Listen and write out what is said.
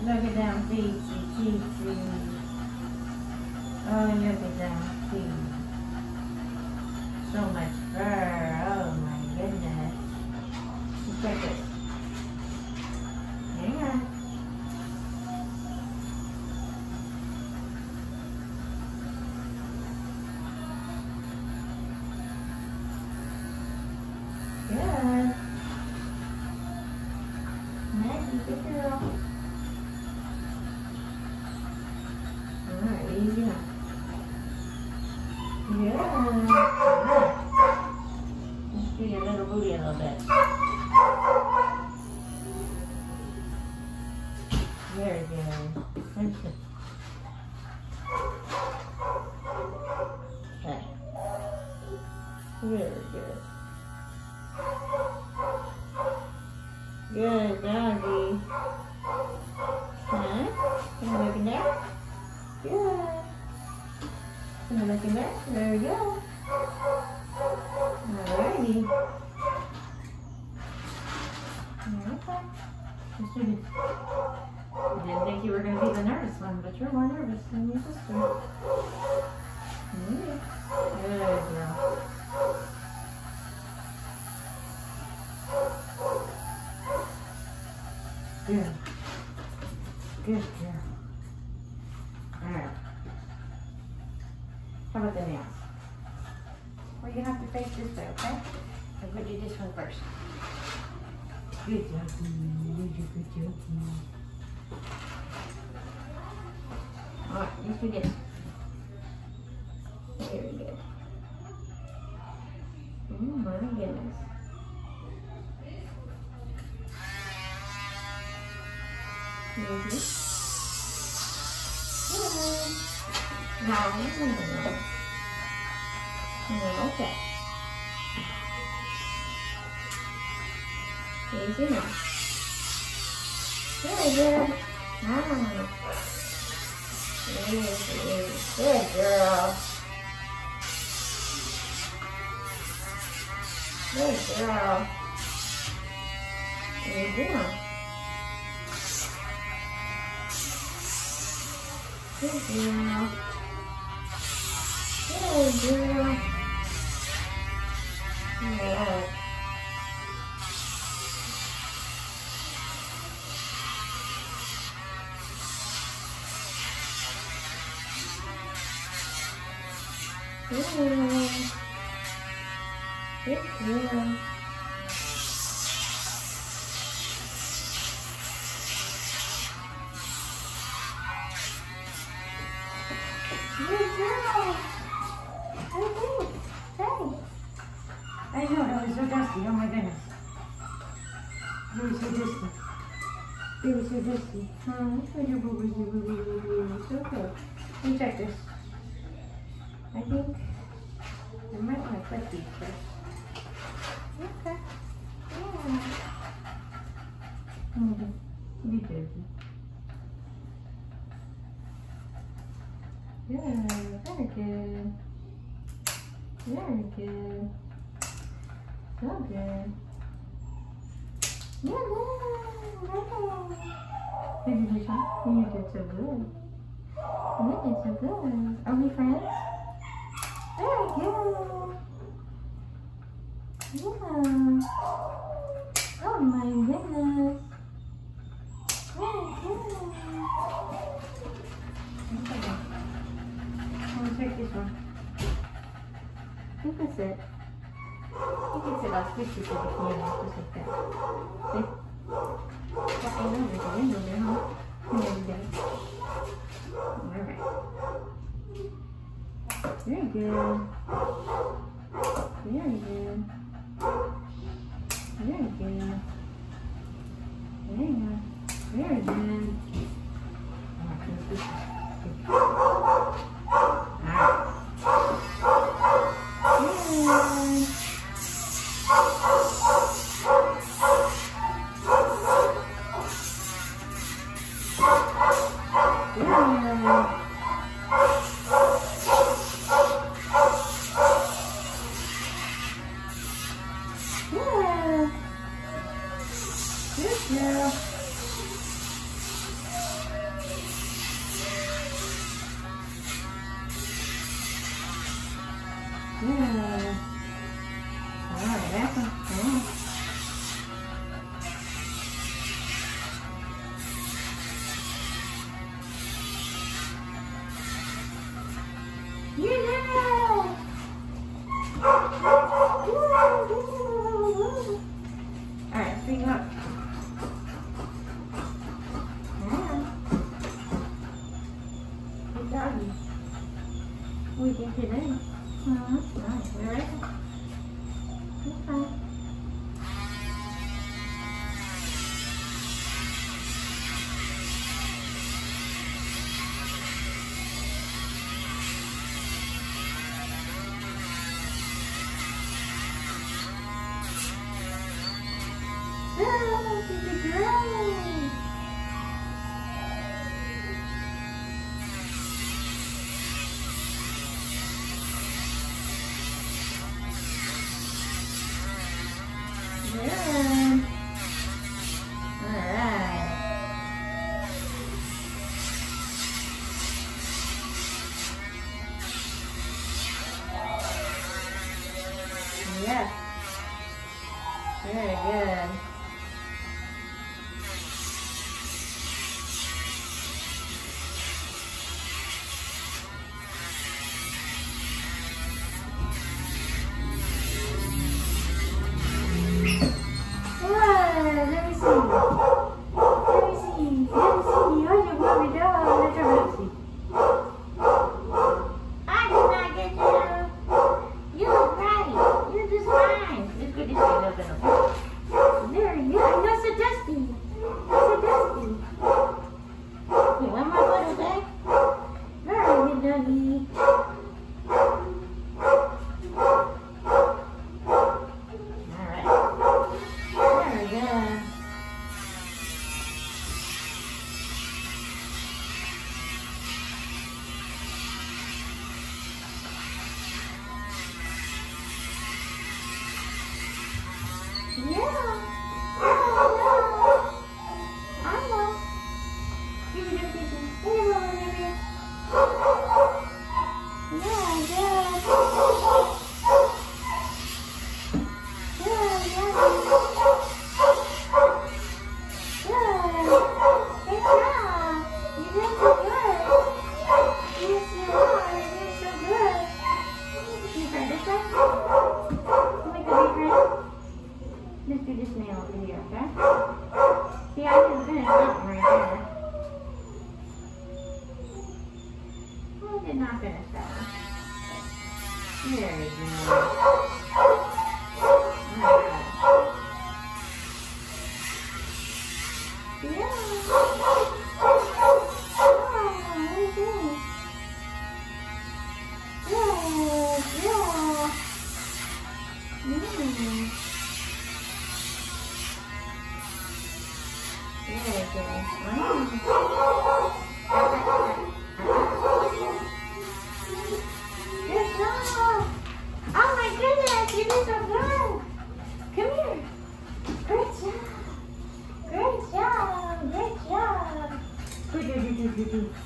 Look at them feet, feet. Oh, look at them feet. So much fur. Oh my goodness. Just like this. Hang on. Good. Maggie, good girl. Alright, easy now. Good. Let's do your little booty a little bit. Very good. Okay. Very good. Good doggy. Huh? Can you look in there? Good. Can you look in there? There we go. Alrighty. Okay. Let's do this. I didn't think you were going to be the nervous one, but you're more nervous than your sister. Good girl. Good. Good girl. Alright. How about the nails? Well, you have to face this way, okay? I'm going to do this one first. Good job. Good job. Alright, let's do this. Very good. Oh my goodness. Good. No. Okay. Easy now. Very good. Easy. Good girl. Good girl. Easy now. Good girl. Good girl. Yeah. Good. Good girl. Good girl. I know, that was so dusty. Oh my goodness. It was so dusty. It was so dusty. Oh, it's okay. Let me check this. I think I might want to clip these first. Okay. Yeah. Be dirty. Good. Very good. Very good. So good. Yeah, you did so good. You did so good. Are we friends? Very good. Yeah. Oh my goodness. Very good. Okay. I'm gonna take this one. You can sit. You can sit. I'll switch you to the piano just like that. See? I know there's a window there, huh? There we go. Alright. Very good. Very good. Very good. Very good. Very good. Alright, let's do this. Alright, bring him up. Good doggy. What do you think today? Nice. You ready? Okay. Yeah. Very good. Let's do this nail over here, okay? See, I can finish something right there. I did not finish that one. There we go. Alright. Yeah. Good.